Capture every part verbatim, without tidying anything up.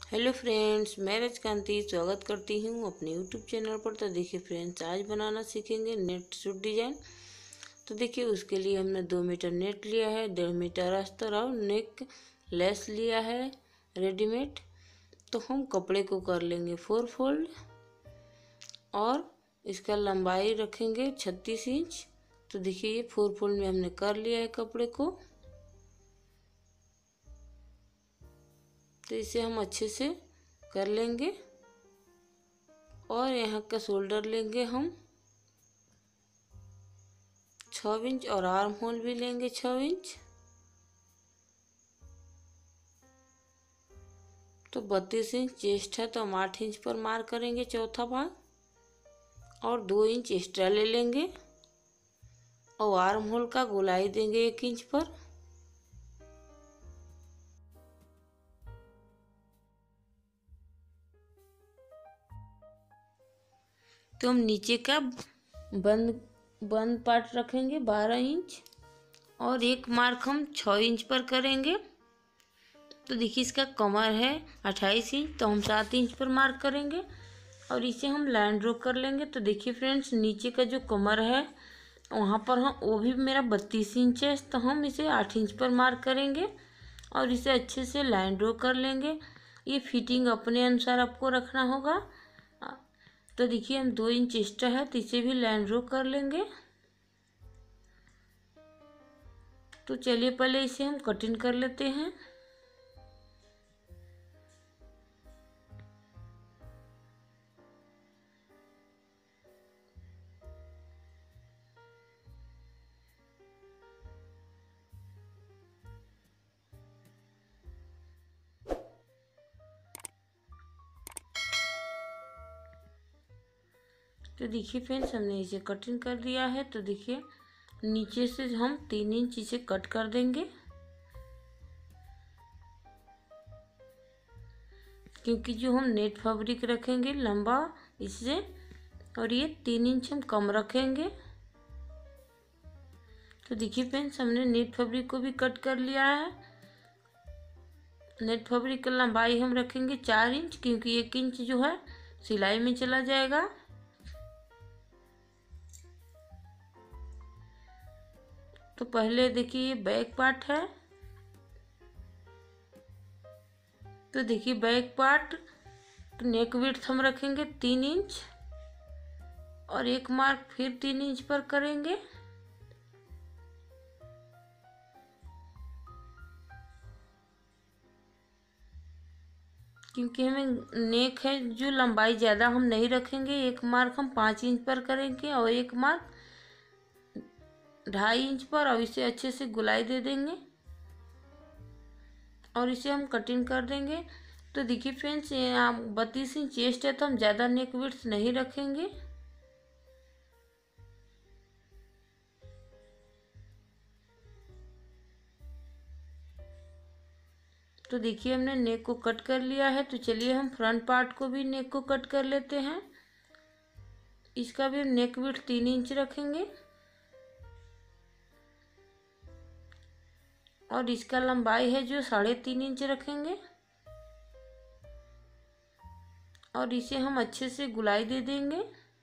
Hello friends, मैं रजकांति स्वागत करती हूँ अपने यूट्यूब चैनल पर। तो देखिए फ्रेंड्स, आज बनाना सीखेंगे नेट सूट डिजाइन। तो देखिए उसके लिए हमने दो मीटर नेट लिया है, डेढ़ मीटर अस्तर और नेक लेस लिया है रेडीमेड। तो हम कपड़े को कर लेंगे फोर फोल्ड और इसका लंबाई रखेंगे छत्तीस इंच। तो देखिए ये फोर फोल्ड में हमने कर लिया है कपड़े को। तो इसे हम अच्छे से कर लेंगे और यहाँ का शोल्डर लेंगे हम छः इंच और आर्म होल भी लेंगे छः इंच। तो बत्तीस इंच चेस्ट है तो हम आठ इंच पर मार्क करेंगे चौथा भाग और दो इंच एक्स्ट्रा ले लेंगे और आर्म होल का गोलाई देंगे एक इंच पर। तो हम नीचे का बंद बंद पार्ट रखेंगे बारह इंच और एक मार्क हम छः इंच पर करेंगे। तो देखिए इसका कमर है अट्ठाईस इंच तो हम सात इंच पर मार्क करेंगे और इसे हम लाइन ड्रॉ कर लेंगे। तो देखिए फ्रेंड्स, नीचे का जो कमर है वहाँ पर हम वो भी मेरा बत्तीस इंच है तो हम इसे आठ इंच पर मार्क करेंगे और इसे अच्छे से लाइन ड्रॉ कर लेंगे। ये फिटिंग अपने अनुसार आपको रखना होगा। तो देखिए हम दो इंच एक्स्ट्रा है तो इसे भी लाइन ड्रॉ कर लेंगे। तो चलिए पहले इसे हम कटिंग कर लेते हैं। तो देखिए फ्रेंड्स, हमने इसे कटिंग कर दिया है। तो देखिए नीचे से हम तीन इंच इसे कट कर देंगे क्योंकि जो हम नेट फैब्रिक रखेंगे लंबा इससे और ये तीन इंच हम कम रखेंगे। तो देखिए फ्रेंड्स, हमने नेट फैब्रिक को भी कट कर लिया है। नेट फैब्रिक की लंबाई हम रखेंगे चार इंच क्योंकि एक इंच जो है सिलाई में चला जाएगा। तो पहले देखिए ये बैक पार्ट है। तो देखिए बैक पार्ट नेक विड्थ हम रखेंगे तीन इंच और एक मार्क फिर तीन इंच पर करेंगे। क्योंकि हमें नेक है जो लंबाई ज़्यादा हम नहीं रखेंगे, एक मार्क हम पाँच इंच पर करेंगे और एक मार्क ढाई इंच पर। अब इसे अच्छे से गुलाई दे देंगे और इसे हम कटिंग कर देंगे। तो देखिए फ्रेंड्स, यहाँ बत्तीस इंच चेस्ट है तो हम ज़्यादा नेक विड्थ नहीं रखेंगे। तो देखिए हमने नेक को कट कर लिया है। तो चलिए हम फ्रंट पार्ट को भी नेक को कट कर लेते हैं। इसका भी हम नेक विड्थ तीन इंच रखेंगे और इसका लंबाई है जो साढ़े तीन इंच रखेंगे और इसे हम अच्छे से गुलाई दे देंगे।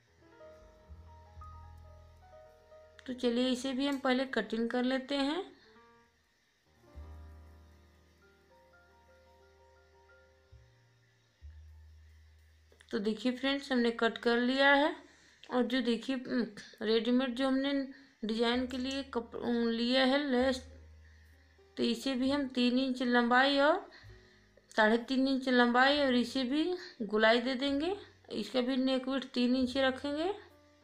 तो चलिए इसे भी हम पहले कटिंग कर लेते हैं। तो देखिए फ्रेंड्स, हमने कट कर लिया है और जो देखिए रेडीमेड जो हमने डिजाइन के लिए कप लिया है लेस, तो इसे भी हम तीन इंच लंबाई और साढ़े तीन इंच लंबाई और इसे भी गुलाई दे देंगे। इसका भी नेक विड्थ तीन इंच रखेंगे।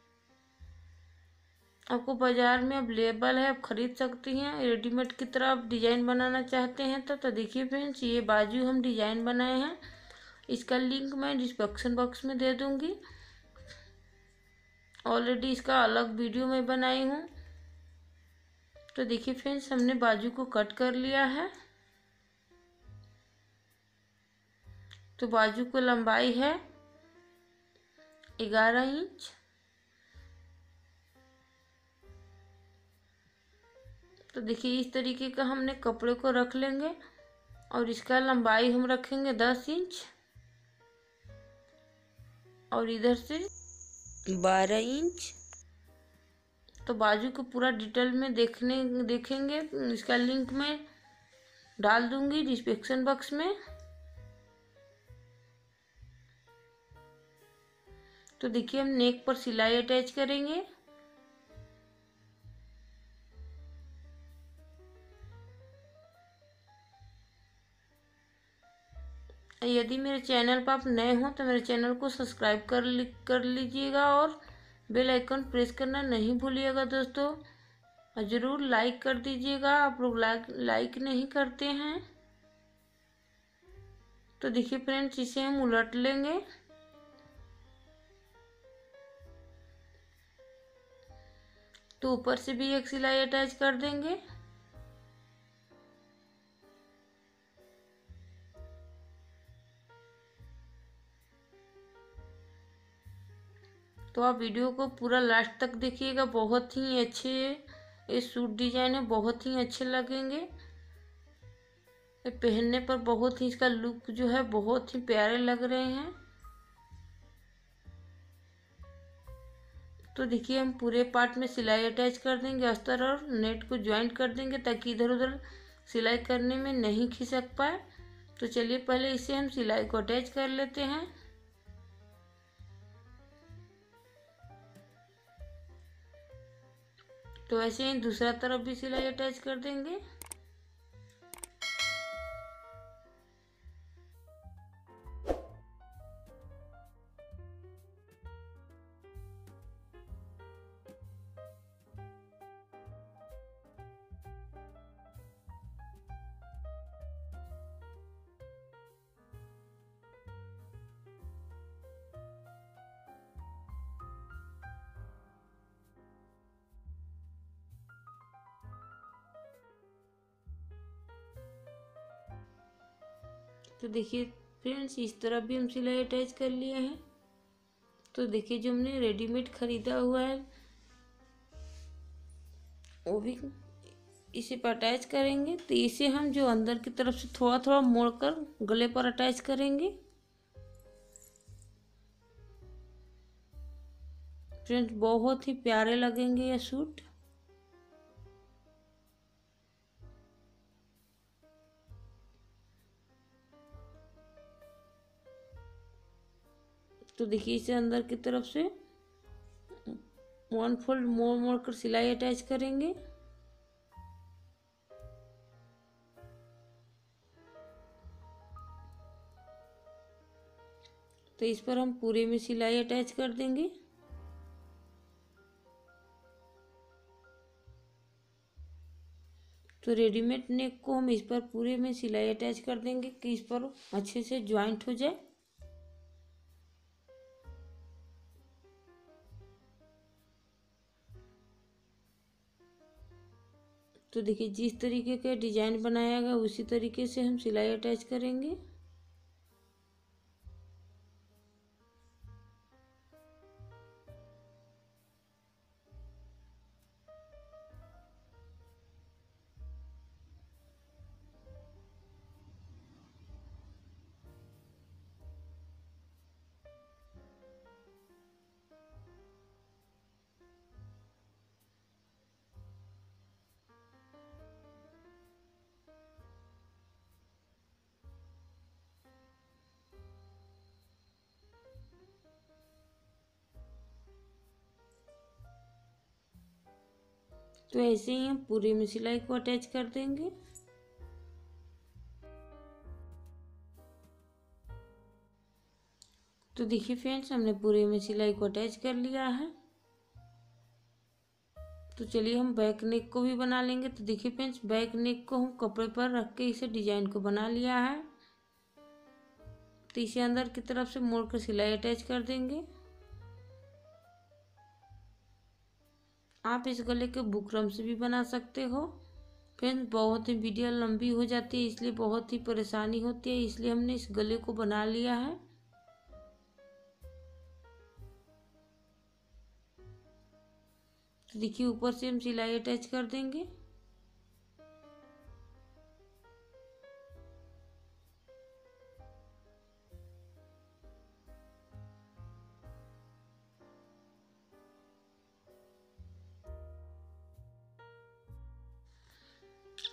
आपको बाज़ार में अवेलेबल है, आप खरीद सकती हैं। रेडीमेड की तरह आप डिज़ाइन बनाना चाहते हैं तो तो देखिए फ्रेंड्स, ये बाजू हम डिज़ाइन बनाए हैं। इसका लिंक मैं डिस्क्रिप्शन बॉक्स में दे दूँगी। ऑलरेडी इसका अलग वीडियो मैं बनाई हूँ। तो देखिए फ्रेंड्स, हमने बाजू को कट कर लिया है। तो बाजू को लंबाई है ग्यारह इंच। तो देखिए इस तरीके का हमने कपड़े को रख लेंगे और इसका लंबाई हम रखेंगे दस इंच और इधर से बारह इंच। तो बाजू को पूरा डिटेल में देखने देखेंगे, इसका लिंक मैं डाल दूंगी डिस्क्रिप्शन बॉक्स में। तो देखिए हम नेक पर सिलाई अटैच करेंगे। यदि मेरे चैनल पर आप नए हो तो मेरे चैनल को सब्सक्राइब कर ली कर लीजिएगा और बेल आइकन प्रेस करना नहीं भूलिएगा दोस्तों। और ज़रूर लाइक कर दीजिएगा, आप लोग लाइक लाइक नहीं करते हैं। तो देखिए फ्रेंड्स, इसे हम उलट लेंगे। तो ऊपर से भी एक सिलाई अटैच कर देंगे। तो आप वीडियो को पूरा लास्ट तक देखिएगा, बहुत ही अच्छे ये सूट डिजाइन है, बहुत ही अच्छे लगेंगे। ये पहनने पर बहुत ही इसका लुक जो है बहुत ही प्यारे लग रहे हैं। तो देखिए हम पूरे पार्ट में सिलाई अटैच कर देंगे, अस्तर और नेट को ज्वाइंट कर देंगे ताकि इधर उधर सिलाई करने में नहीं खिसक पाए। तो चलिए पहले इसे हम सिलाई को अटैच कर लेते हैं। तो ऐसे ही दूसरा तरफ भी सिलाई अटैच कर देंगे। तो देखिए फ्रेंड्स, इस तरफ भी हम सिलाई अटैच कर लिए हैं। तो देखिए जो हमने रेडीमेड खरीदा हुआ है वो भी इसे पर अटैच करेंगे। तो इसे हम जो अंदर की तरफ से थोड़ा थोड़ा मोड़कर गले पर अटैच करेंगे। फ्रेंड्स बहुत ही प्यारे लगेंगे ये सूट। तो देखिए इसे अंदर की तरफ से वन फोल्ड मोड़ मोड़ कर सिलाई अटैच करेंगे। तो इस पर हम पूरे में सिलाई अटैच कर देंगे। तो रेडीमेड नेक को हम इस पर पूरे में सिलाई अटैच कर देंगे कि इस पर अच्छे से ज्वाइंट हो जाए। तो देखिए जिस तरीके का डिजाइन बनाया गया उसी तरीके से हम सिलाई अटैच करेंगे। तो ऐसे ही हम पूरे में सिलाई को अटैच कर देंगे। तो देखिए फ्रेंड्स, हमने पूरे में सिलाई को अटैच कर लिया है। तो चलिए हम बैक नेक को भी बना लेंगे। तो देखिए फ्रेंड्स, बैक नेक को हम कपड़े पर रख के इसे डिजाइन को बना लिया है। तो इसे अंदर की तरफ से मोड़ कर सिलाई अटैच कर देंगे। आप इस गले के बुकरम से भी बना सकते हो। फ्रेंड्स बहुत ही वीडियो लंबी हो जाती है, इसलिए बहुत ही परेशानी होती है, इसलिए हमने इस गले को बना लिया है। तो देखिए ऊपर से हम सिलाई अटैच कर देंगे।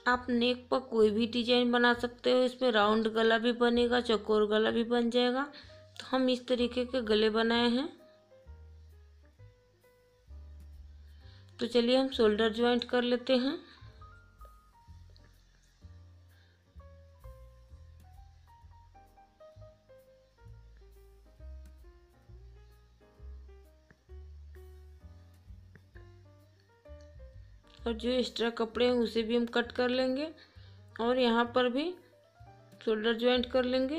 आप नेक पर कोई भी डिजाइन बना सकते हो। इसमें राउंड गला भी बनेगा, चौकोर गला भी बन जाएगा। तो हम इस तरीके के गले बनाए हैं। तो चलिए हम शोल्डर ज्वाइंट कर लेते हैं। और जो एक्स्ट्रा कपड़े हैं उसे भी हम कट कर लेंगे और यहाँ पर भी शोल्डर ज्वाइंट कर लेंगे।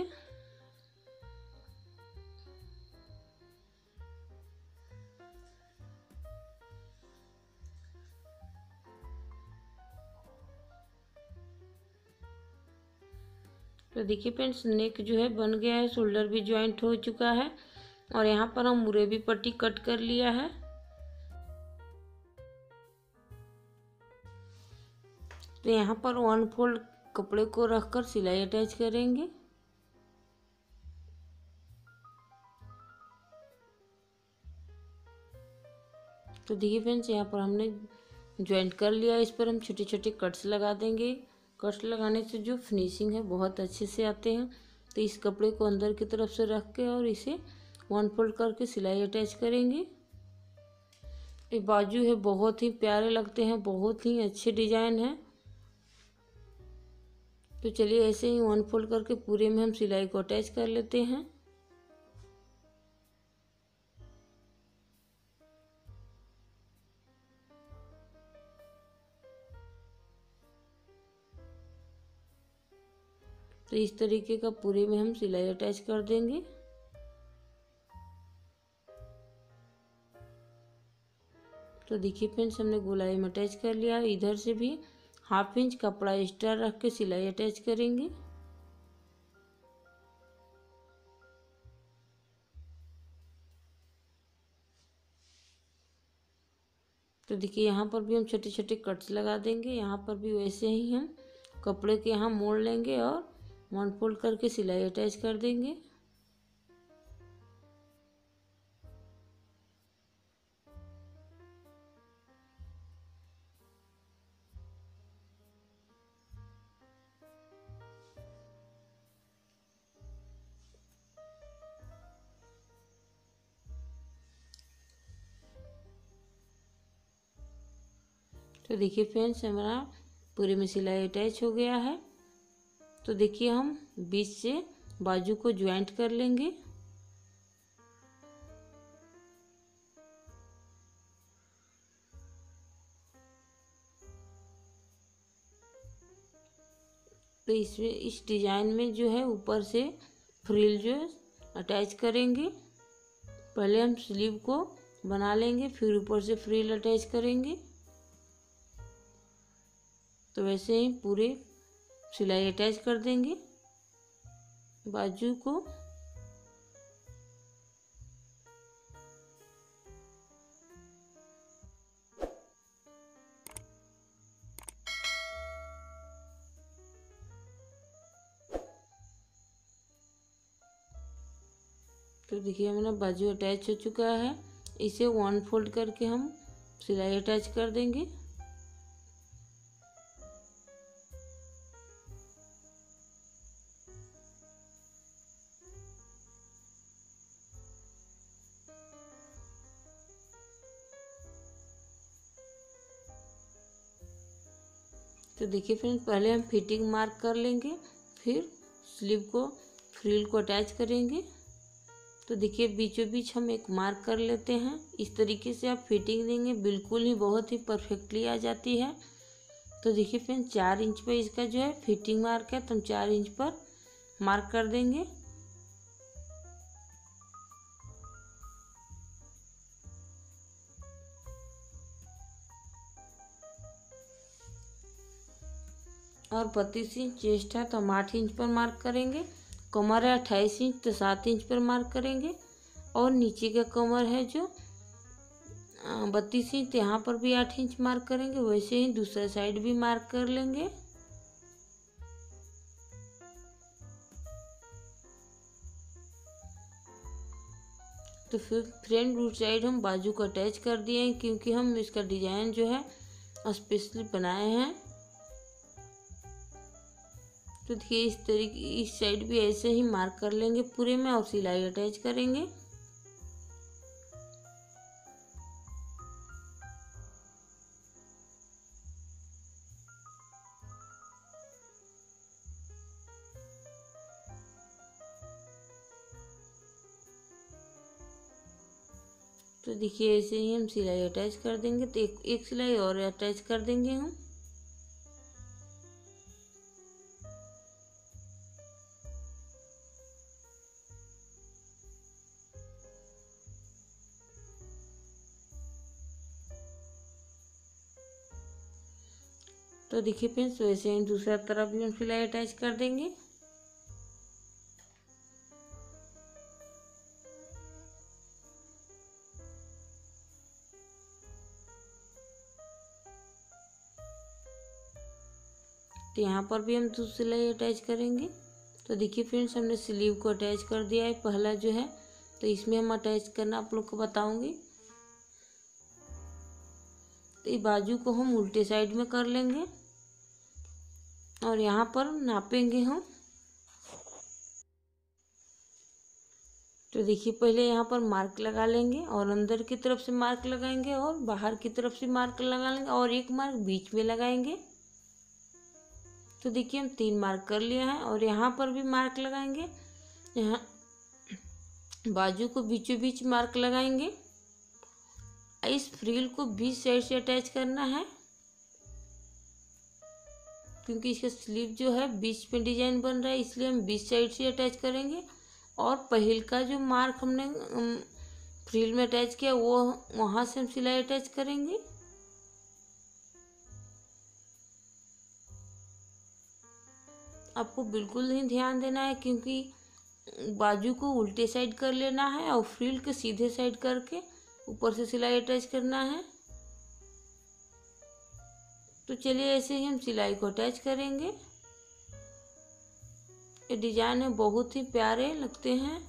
तो देखिए फ्रेंड्स, नेक जो है बन गया है, शोल्डर भी ज्वाइंट हो चुका है और यहाँ पर हम मुरे भी पट्टी कट कर लिया है। तो यहाँ पर वन फोल्ड कपड़े को रखकर सिलाई अटैच करेंगे। तो देखिए फ्रेंड्स, यहाँ पर हमने ज्वाइंट कर लिया। इस पर हम छोटे छोटे कट्स लगा देंगे। कट्स लगाने से जो फिनिशिंग है बहुत अच्छे से आते हैं। तो इस कपड़े को अंदर की तरफ से रख के और इसे वन फोल्ड करके सिलाई अटैच करेंगे। ये बाजू है, बहुत ही प्यारे लगते हैं, बहुत ही अच्छे डिजाइन है। तो चलिए ऐसे ही वन फोल्ड करके पूरे में हम सिलाई को अटैच कर लेते हैं। तो इस तरीके का पूरे में हम सिलाई अटैच कर देंगे। तो देखिए फ्रेंड्स, हमने गोलाई में अटैच कर लिया। इधर से भी हाफ इंच कपड़ा एक्स्ट्रा रख के सिलाई अटैच करेंगे। तो देखिए यहाँ पर भी हम छोटे छोटे कट्स लगा देंगे। यहाँ पर भी वैसे ही हम कपड़े के यहाँ मोड़ लेंगे और वन फोल्ड करके सिलाई अटैच कर देंगे। तो देखिए फ्रेंड्स, हमारा पूरे में सिलाई अटैच हो गया है। तो देखिए हम बीच से बाजू को ज्वाइंट कर लेंगे। तो इसमें इस डिजाइन में जो है ऊपर से फ्रिल जो है अटैच करेंगे। पहले हम स्लीव को बना लेंगे, फिर ऊपर से फ्रिल अटैच करेंगे। तो वैसे ही पूरे सिलाई अटैच कर देंगे बाजू को। तो देखिए हमारा बाजू अटैच हो चुका है। इसे वन फोल्ड करके हम सिलाई अटैच कर देंगे। तो देखिए फ्रेंड्स, पहले हम फिटिंग मार्क कर लेंगे, फिर स्लीव को फ्रिल को अटैच करेंगे। तो देखिए बीचों बीच हम एक मार्क कर लेते हैं। इस तरीके से आप फिटिंग देंगे, बिल्कुल ही बहुत ही परफेक्टली आ जाती है। तो देखिए फ्रेंड्स, चार इंच पे इसका जो है फिटिंग मार्क है, तो हम चार इंच पर मार्क कर देंगे। और बत्तीस इंच चेस्ट है तो हम आठ इंच पर मार्क करेंगे। कमर है अट्ठाईस इंच तो सात इंच पर मार्क करेंगे। और नीचे का कमर है जो बत्तीस इंच, यहाँ पर भी आठ इंच मार्क करेंगे। वैसे ही दूसरा साइड भी मार्क कर लेंगे। तो फिर फ्रंट रूट साइड हम बाजू को अटैच कर दिए हैं, क्योंकि हम इसका डिजाइन जो है स्पेशली बनाए हैं। तो देखिए इस तरीके इस साइड भी ऐसे ही मार्क कर लेंगे पूरे में और सिलाई अटैच करेंगे। तो देखिए ऐसे ही हम सिलाई अटैच कर देंगे। तो एक एक सिलाई और अटैच कर देंगे हम। तो देखिए फ्रेंड्स वैसे ही दूसरा तरफ भी हम सिलाई अटैच कर देंगे। तो यहाँ पर भी हम दूसरी सिलाई अटैच करेंगे। तो देखिए फ्रेंड्स हमने स्लीव को अटैच कर दिया है पहला जो है, तो इसमें हम अटैच करना आप लोग को बताऊंगी। तो ये बाजू को हम उल्टे साइड में कर लेंगे और यहाँ पर नापेंगे हम। तो देखिए पहले यहाँ पर मार्क लगा लेंगे और अंदर की तरफ से मार्क लगाएंगे और बाहर की तरफ से मार्क लगा लेंगे और एक मार्क बीच में लगाएंगे। तो देखिए हम तीन मार्क कर लिए हैं और यहाँ पर भी मार्क लगाएंगे। यहाँ बाजू को बीचों बीच मार्क लगाएंगे। इस फ्रिल को बीच साइड से अटैच करना है क्योंकि इसका स्लीव जो है बीच में डिजाइन बन रहा है, इसलिए हम बीच साइड से अटैच करेंगे। और पहल का जो मार्क हमने फ्रिल में अटैच किया वो वहाँ से हम सिलाई अटैच करेंगे। आपको बिल्कुल नहीं ध्यान देना है क्योंकि बाजू को उल्टे साइड कर लेना है और फ्रिल के सीधे साइड करके ऊपर से सिलाई अटैच करना है। तो चलिए ऐसे ही हम सिलाई को अटैच करेंगे। ये डिजाइन है बहुत ही प्यारे लगते हैं।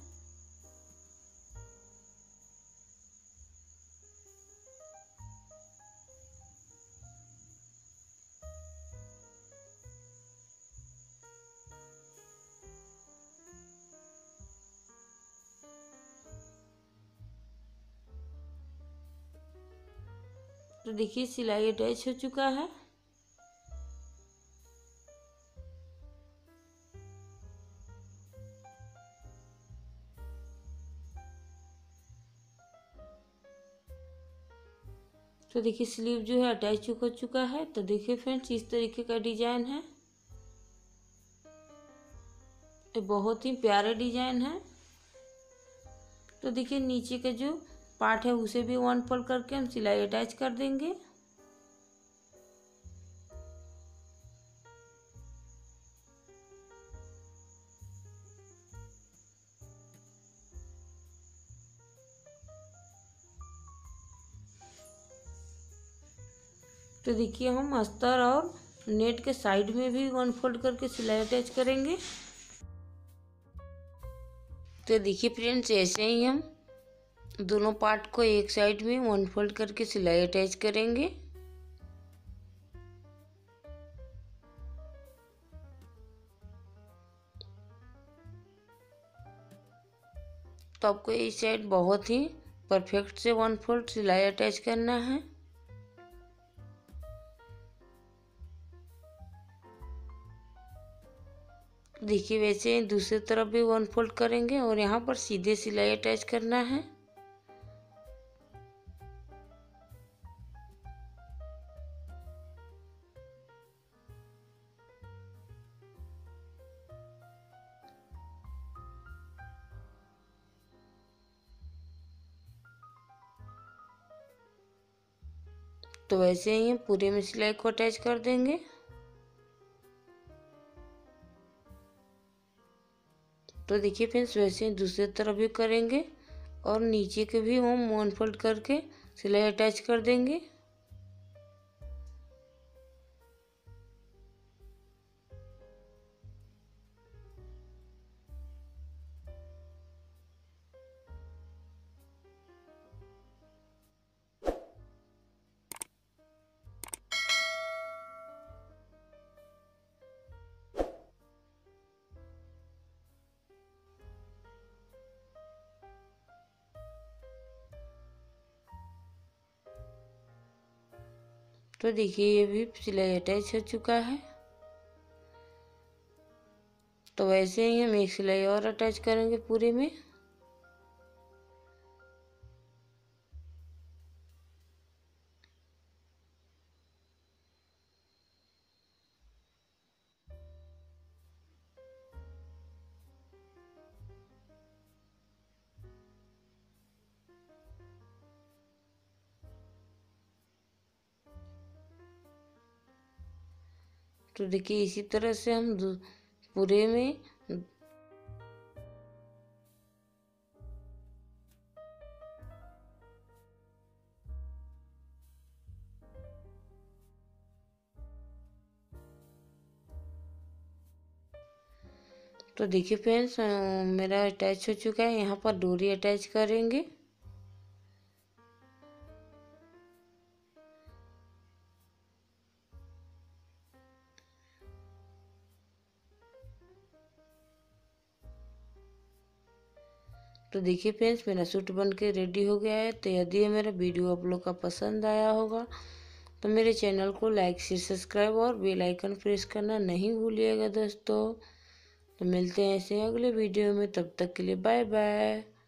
तो देखिए सिलाई अटैच हो चुका है। तो देखिए स्लीव जो है अटैच हो चुका है। तो देखिए फ्रेंड्स इस तरीके का डिजाइन है। ये बहुत ही प्यारा डिजाइन है। तो देखिए नीचे का जो पार्ट है उसे भी वन फोल्ड करके हम सिलाई अटैच कर देंगे। तो देखिए हम अस्तर और नेट के साइड में भी वन फोल्ड करके सिलाई अटैच करेंगे। तो देखिए फ्रेंड्स ऐसे ही हम दोनों पार्ट को एक साइड में वन फोल्ड करके सिलाई अटैच करेंगे। तो आपको इस साइड बहुत ही परफेक्ट से वन फोल्ड सिलाई अटैच करना है। देखिए वैसे दूसरी तरफ भी वन फोल्ड करेंगे और यहाँ पर सीधे सिलाई अटैच करना है। तो वैसे ही पूरे में सिलाई को अटैच कर देंगे। तो देखिए फ्रेंड्स वैसे ही दूसरी तरफ भी करेंगे और नीचे के भी हम वन फोल्ड करके सिलाई अटैच कर देंगे। तो देखिए ये भी सिलाई अटैच हो चुका है। तो वैसे ही हम एक सिलाई और अटैच करेंगे पूरे में। तो देखिए इसी तरह से हम पूरे में तो देखिए फ्रेंड्स मेरा अटैच हो चुका है। यहाँ पर डोरी अटैच करेंगे। तो देखिए फ्रेंड्स मेरा सूट बन के रेडी हो गया है। तो यदि मेरा वीडियो आप लोग का पसंद आया होगा तो मेरे चैनल को लाइक शेयर सब्सक्राइब और बेल आइकन प्रेस करना नहीं भूलिएगा दोस्तों। तो मिलते हैं ऐसे अगले वीडियो में, तब तक के लिए बाय बाय।